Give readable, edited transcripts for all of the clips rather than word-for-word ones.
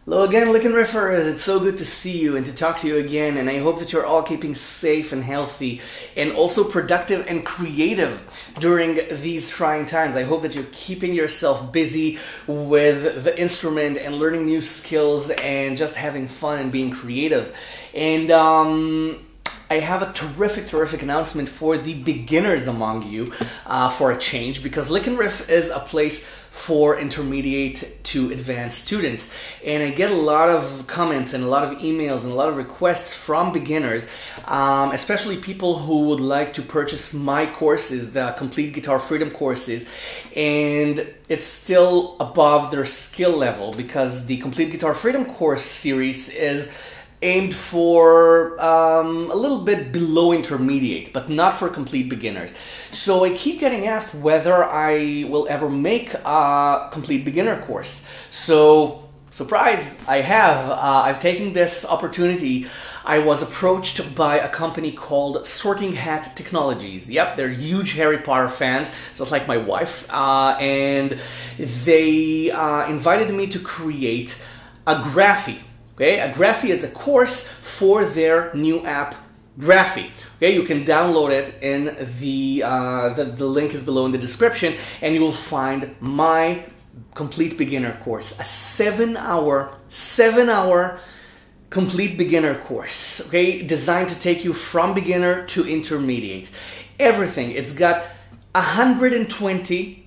Hello again, Licknriffers. It's so good to see you and to talk to you again, and I hope that you're all keeping safe and healthy and also productive and creative during these trying times. I hope that you're keeping yourself busy with the instrument and learning new skills and just having fun and being creative. And I have a terrific announcement for the beginners among you for a change, because Licknriff is a place for intermediate to advanced students, and I get a lot of comments and a lot of emails and a lot of requests from beginners, especially people who would like to purchase my courses, the Complete Guitar Freedom courses, and it's still above their skill level because the Complete Guitar Freedom course series is aimed for a little bit below intermediate, but not for complete beginners. So I keep getting asked whether I will ever make a complete beginner course. So, surprise, I have. I've taken this opportunity. I was approached by a company called Sorting Hat Technologies. Yep, they're huge Harry Potter fans, just like my wife. And they invited me to create a Graphy. Okay, a Graphy is a course for their new app, Graphy. Okay, you can download it in the link is below in the description, and you will find my complete beginner course, a 7-hour complete beginner course. Okay, designed to take you from beginner to intermediate. Everything. It's got 120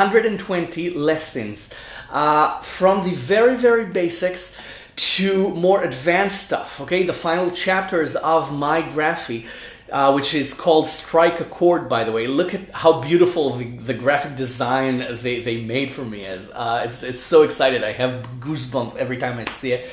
lessons from the very basics to more advanced stuff. Okay, the final chapters of my Graphy, which is called Strike a Chord, by the way. Look at how beautiful the graphic design they made for me is. It's so excited. I have goosebumps every time I see it.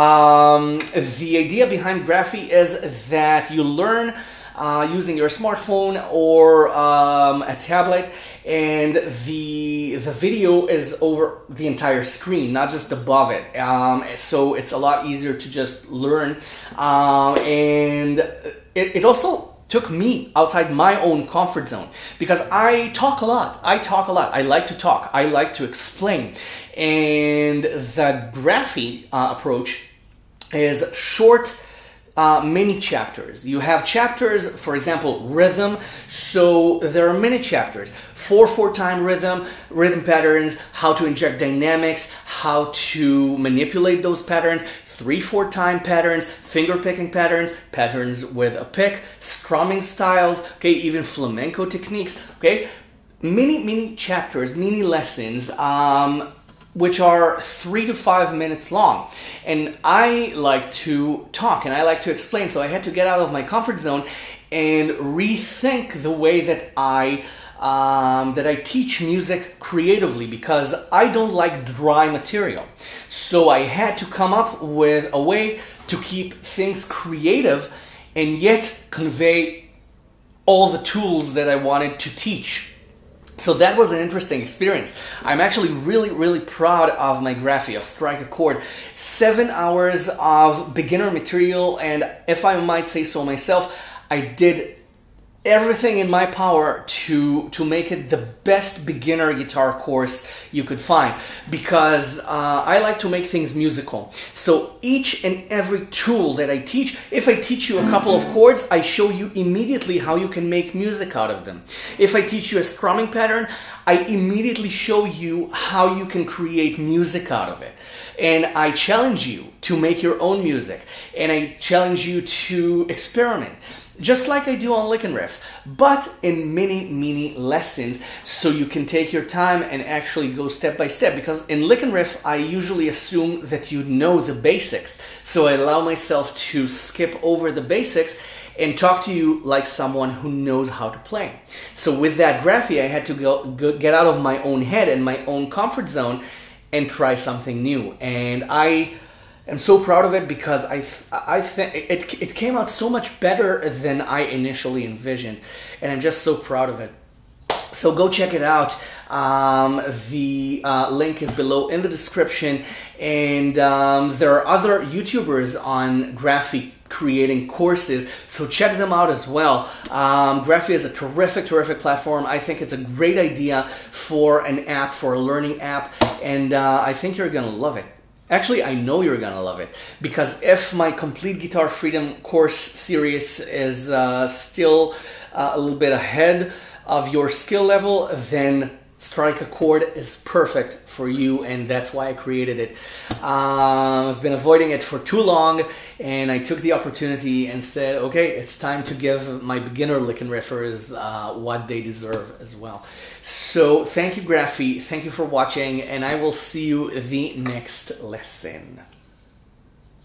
The idea behind Graphy is that you learn using your smartphone or a tablet, and the video is over the entire screen, not just above it. So it's a lot easier to just learn, and it also took me outside my own comfort zone, because I talk a lot. I like to talk. I like to explain, and the Graphy approach is short, mini chapters. You have chapters, for example, rhythm. So there are many chapters: 4/4 rhythm patterns, how to inject dynamics, how to manipulate those patterns, 3/4 patterns, finger picking patterns, patterns with a pick, strumming styles, okay, even flamenco techniques, okay, many chapters, mini lessons, which are 3 to 5 minutes long. And I like to talk and I like to explain, so I had to get out of my comfort zone and rethink the way that I teach music creatively, because I don't like dry material. So I had to come up with a way to keep things creative and yet convey all the tools that I wanted to teach. So that was an interesting experience. I'm actually really proud of my Graphy, of Strike a Chord. 7 hours of beginner material, and if I might say so myself, I did everything in my power to make it the best beginner guitar course you could find, because I like to make things musical. So each and every tool that I teach, if I teach you a couple of chords, I show you immediately how you can make music out of them. If I teach you a strumming pattern, I immediately show you how you can create music out of it. And I challenge you to make your own music, and I challenge you to experiment, just like I do on Licknriff, but in mini lessons, so you can take your time and actually go step by step. Because in Licknriff, I usually assume that you know the basics, so I allow myself to skip over the basics and talk to you like someone who knows how to play. So with that Graphy, I had to get out of my own head and my own comfort zone and try something new. And I'm so proud of it, because I think it came out so much better than I initially envisioned, and I'm just so proud of it. So go check it out. The link is below in the description, and there are other YouTubers on Graphy creating courses, so check them out as well. Graphy is a terrific platform. I think it's a great idea for an app, for a learning app, and I think you're gonna love it. Actually, I know you're gonna love it, because if my Complete Guitar Freedom course series is still a little bit ahead of your skill level, then Strike a Chord is perfect for you, and that's why I created it. I've been avoiding it for too long, and I took the opportunity and said, okay, it's time to give my beginner Licknriffers what they deserve as well. So thank you, Graphy. Thank you for watching, and I will see you the next lesson.